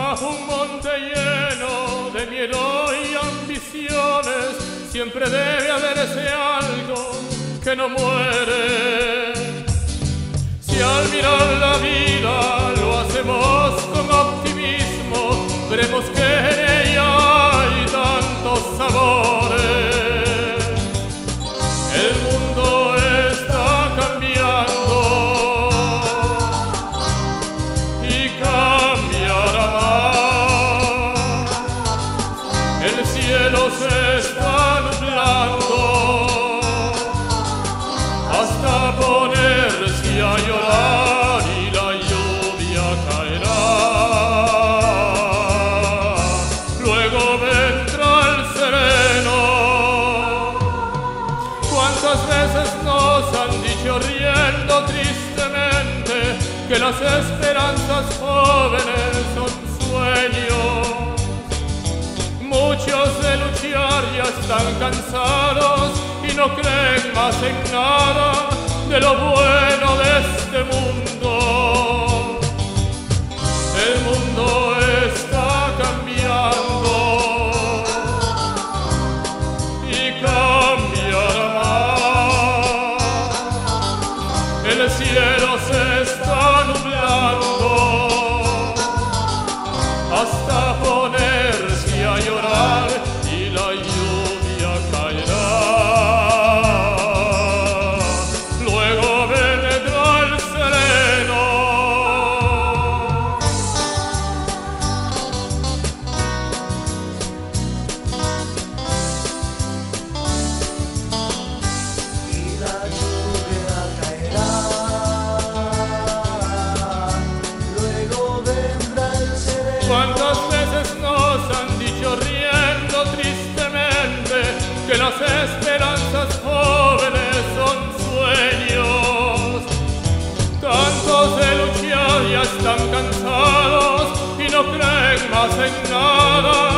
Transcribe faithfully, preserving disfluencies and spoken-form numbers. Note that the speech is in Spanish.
bajo un monte lleno de miedo y ambiciones, siempre debe haberse algo que no muere. Si al mirar la vida lo hacemos con optimismo, veremos que en ella hay tantos sabores. El mundo está cambiando y cambiará más. El cielo se está nublando hasta ponerse a llorar y la lluvia caerá. Luego vendrá el sereno. ¿Cuántas veces nos han dicho riendo tristemente que las esperanzas jóvenes son sueños? Muchos de luchar ya están cansados y no creen más en nada de lo bueno de este mundo. El mundo está cambiando y cambiará más. El cielo se está nublando hasta ponerse a llorar y la lluvia caerá. Luego vendrá el sereno. Y la lluvia caerá. Luego vendrá el sereno. ¿Cuántas veces nos han dicho riendo tristemente que las esperanzas jóvenes son sueños? Tantos de luchar ya están cansados y no creen más en nada